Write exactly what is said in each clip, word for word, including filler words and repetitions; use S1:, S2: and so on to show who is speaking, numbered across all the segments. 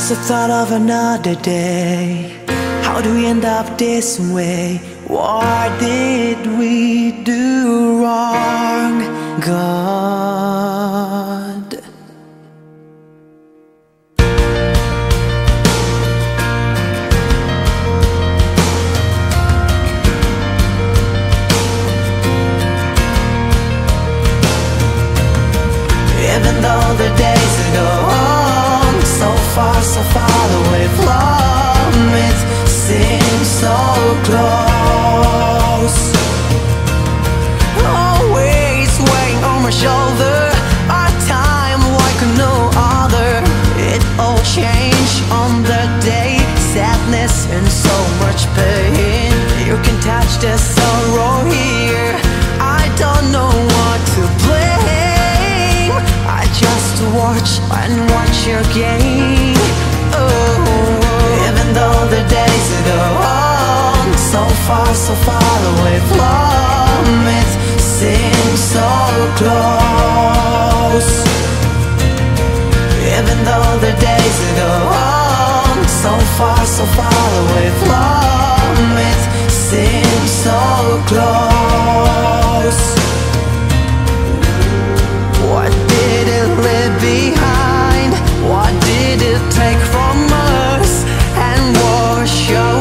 S1: Just the thought of another day. How do we end up this way? What did we do wrong, God? Even though the days go on, so far, so far away from it, seems so close. Always weighing on my shoulder, our time like no other. It all changed on the day, sadness and so much pain. You can touch the sorrow here, I don't know what to blame. I just watch and watch your game. Oh, even though the days go on, so far, so far away from it, seems so close. Even though the days go on, so far, so far away from it, seems so close. What did it leave behind? What did it take from us and wash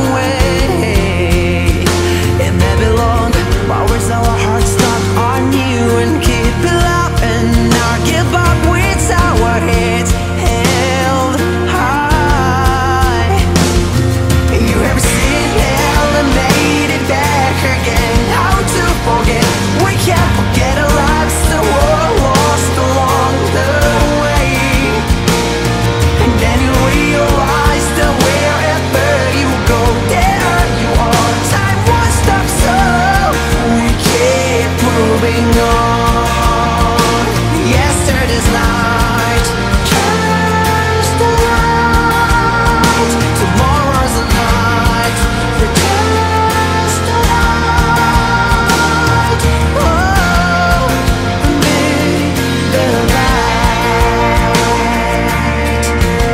S1: away? It may be long, but where's our hearts stuck on you and keep it up and not give up with our heads held high. You ever seen hell and made it back again? How to forget? We can't forget our lives that were lost along the way. And then you realize that wherever you go, there you are. Time won't stop, so we keep moving on. Yesterday's night turns to light. Tomorrow's the night returns to light. Oh, make the light.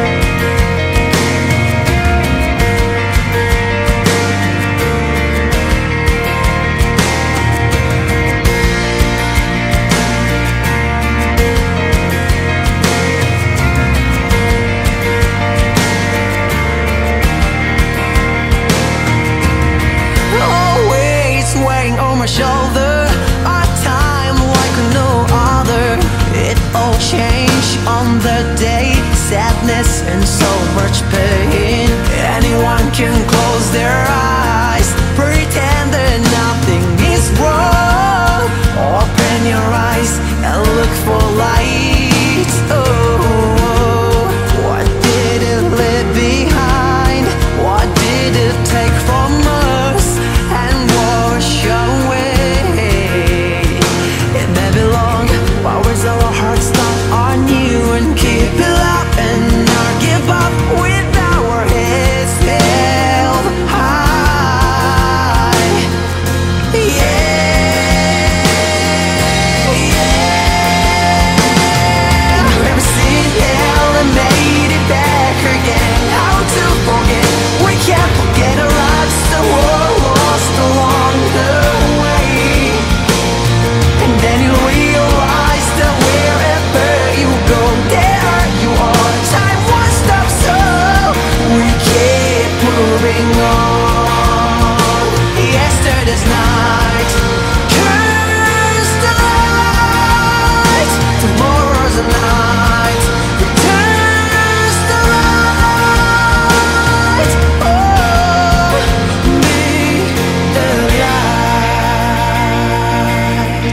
S1: Always weighing on my shoulder, our time like no other. It all changed on the day, sadness and so much pain. Anyone can close their eyes, pretend that nothing is wrong. Open your eyes and look for light. Oh, what did it leave behind? What did it take from us and wash away? It may be long, but where's our hearts stuck on you and keep it up and not give up with our heads held high. Yeah, yeah. You ever seen hell and made it back again? How to forget? We can't forget our lives that were lost along the way. And then you realize that wherever you go, there you are. Time won't stop, so we keep moving on. Yesterday's night turns to light. Tomorrow's the night returns to light. Oh, be the light.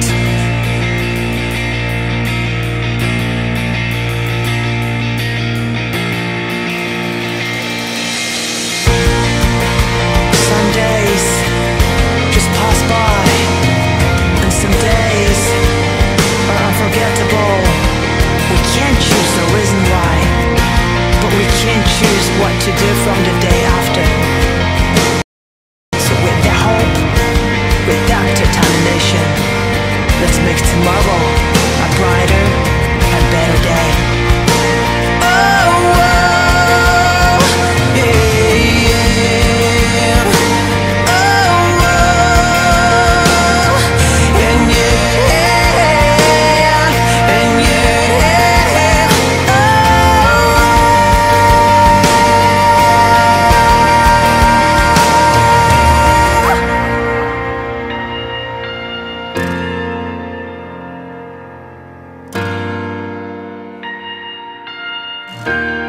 S1: Some days just pass by, and some days are unforgettable. We can't choose the reason why, but we can choose what to do from the day after. So with the hope, without determination, let's make tomorrow a brighter and better day. Oh, oh. you.